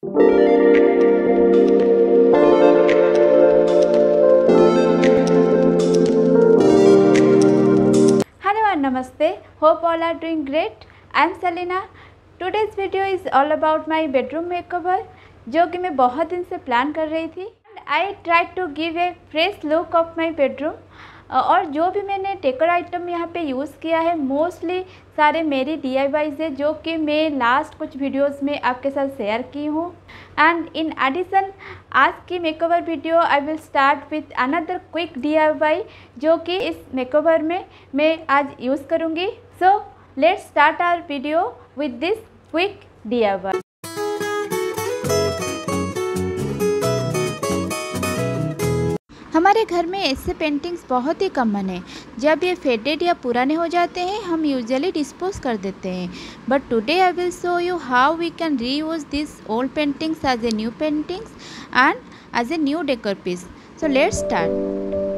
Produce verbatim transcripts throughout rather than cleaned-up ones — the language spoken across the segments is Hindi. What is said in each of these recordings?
Hello and namaste. Hope all are doing great. I am Selina. Today's video is all about my bedroom makeover, जो कि मैं बहुत दिन से प्लान कर रही थी. I tried to give a fresh look of my bedroom. और जो भी मैंने डेकोर आइटम यहाँ पे यूज़ किया है मोस्टली सारे मेरी डी आई वाईज है, जो कि मैं लास्ट कुछ वीडियोस में आपके साथ शेयर की हूँ. एंड इन एडिशन आज की makeover video I will start with another quick D I Y, जो कि इस मेकओवर में मैं आज यूज़ करूँगी. So let's start our video with this quick D I Y. हमारे घर में ऐसे पेंटिंग्स बहुत ही कॉमन है. जब ये फेडेड या पुराने हो जाते हैं हम यूजुअली डिस्पोज कर देते हैं. But today I will show you how we can reuse this old paintings as a new paintings and as a new decor piece. So let's start.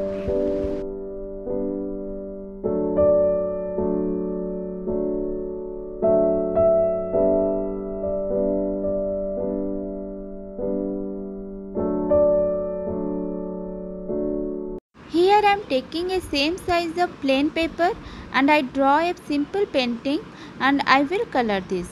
Here I am taking a same size of plain paper and I draw a simple painting and I will color this.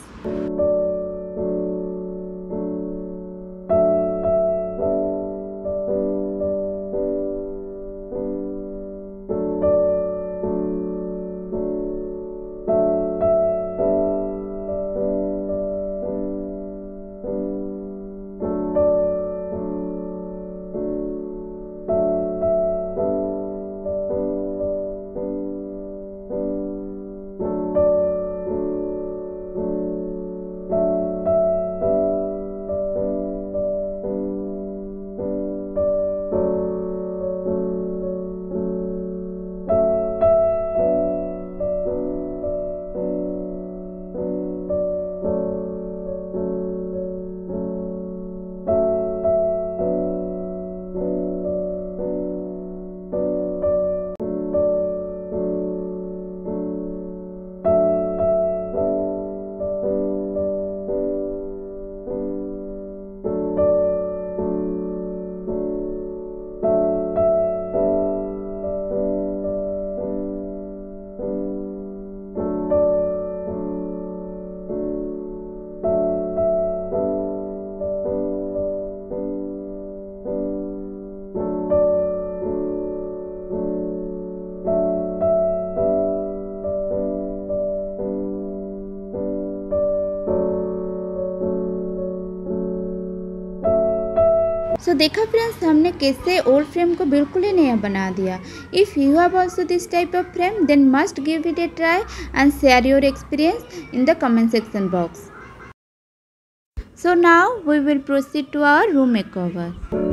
So so, देखा फ्रेंड्स हमने कैसे ओल्ड फ्रेम को बिल्कुल ही नया बना दिया. If you have also this type of frame then must give it a try and share your experience in the comment section box. So now we will proceed to our room makeover.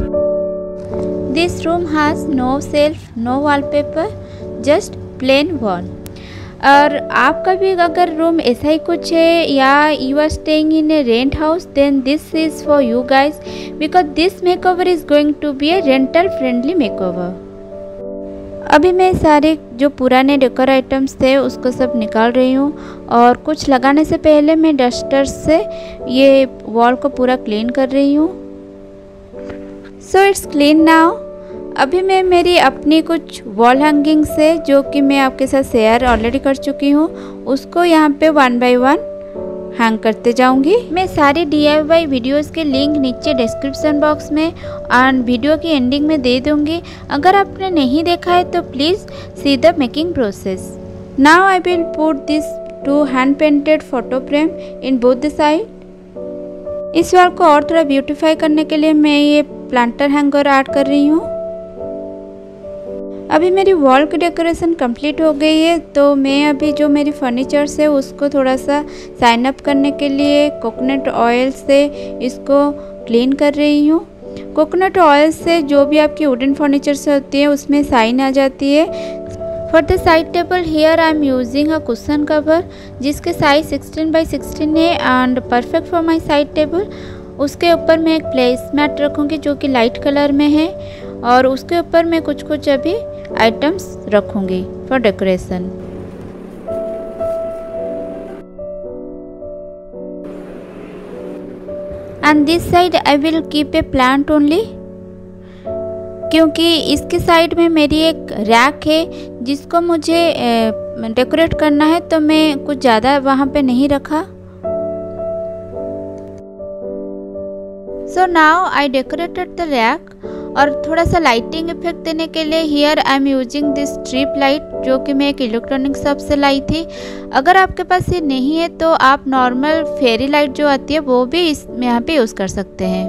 This room has no shelf, no wallpaper, just plain wall. और आपका भी अगर रूम ऐसा ही कुछ है या you are staying in a rent house then this is for you guys, because this makeover is going to be a rental friendly makeover. अभी मैं सारे जो पुराने डेकोर आइटम्स थे उसको सब निकाल रही हूँ और कुछ लगाने से पहले मैं डस्टर से ये वॉल को पूरा क्लीन कर रही हूँ. So it's clean now. अभी मैं मेरी अपनी कुछ वॉल हैंगिंग से, जो कि मैं आपके साथ शेयर ऑलरेडी कर चुकी हूँ, उसको यहाँ पे वन बाय वन हैंग करते जाऊँगी. मैं सारी डी आई वाई वीडियोज़ के लिंक नीचे डिस्क्रिप्शन बॉक्स में एंड वीडियो की एंडिंग में दे दूँगी. अगर आपने नहीं देखा है तो please see the making process. Now I will put this two hand painted photo frame in both the side. इस वॉल को और थोड़ा ब्यूटीफाई करने के लिए मैं ये प्लांटर हैंगर ऐड कर रही हूँ. अभी मेरी वॉल की डेकोरेशन कंप्लीट हो गई है, तो मैं अभी जो मेरी फर्नीचर्स है उसको थोड़ा सा साइन अप करने के लिए कोकोनट ऑयल से इसको क्लीन कर रही हूँ. कोकोनट ऑयल से जो भी आपकी वुडन फर्नीचर्स होती है उसमें साइन आ जाती है. For the side table here I am using a cushion cover जिसके साइज सिक्सटीन बाई सिक्सटीन है and perfect for my side table. उसके ऊपर मैं एक प्लेस मैट रखूँगी जो कि लाइट कलर में है और उसके ऊपर मैं कुछ कुछ अभी आइटम्स रखूँगी for decoration. and this side I will keep a plant only, क्योंकि इसके साइड में मेरी एक रैक है जिसको मुझे डेकोरेट करना है, तो मैं कुछ ज़्यादा वहाँ पे नहीं रखा। So now I decorated the rack. और थोड़ा सा लाइटिंग इफेक्ट देने के लिए here I am using this strip light, जो कि मैं एक इलेक्ट्रॉनिक शॉप से लाई थी। अगर आपके पास ये नहीं है तो आप नॉर्मल फेरी लाइट जो आती है वो भी इस यहाँ पे यूज़ कर सकते हैं।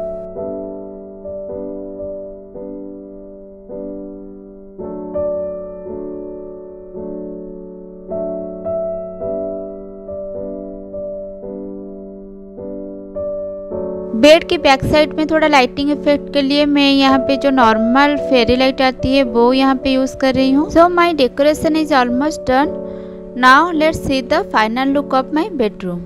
बेड की बैक साइड में थोड़ा लाइटिंग इफेक्ट के लिए मैं यहाँ पे जो नॉर्मल फेरी लाइट आती है वो यहाँ पे यूज़ कर रही हूँ। So my decoration is almost done. Now let's see the final look of my bedroom.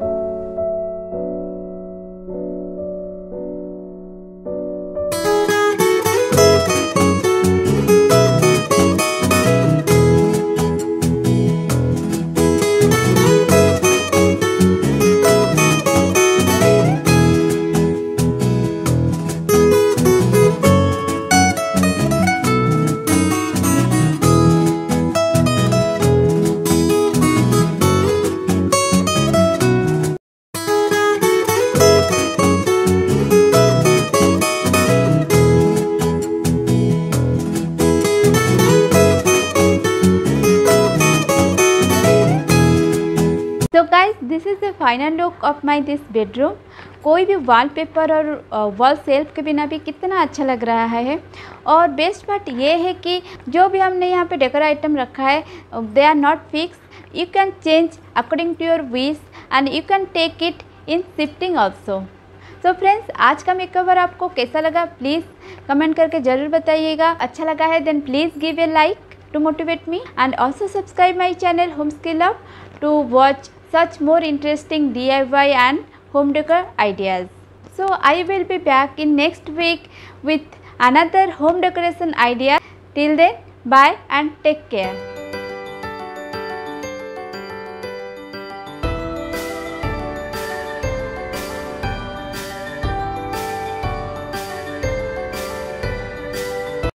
तो guys this is the final look of my this bedroom. कोई भी वॉलपेपर और वॉल सेल्फ के बिना भी कितना अच्छा लग रहा है। और बेस्ट पार्ट ये है कि जो भी हमने यहाँ पे डेकोर आइटम रखा है they are not fix, you can change according to your wish and you can take it in shifting also. So friends, आज का मेकओवर आपको कैसा लगा प्लीज़ कमेंट करके ज़रूर बताइएगा। अच्छा लगा है then please give a like to motivate me, and also subscribe my channel Home Skill Love to watch such more interesting D I Y and home decor ideas. So I will be back in next week with another home decoration idea. Till then, bye and take care.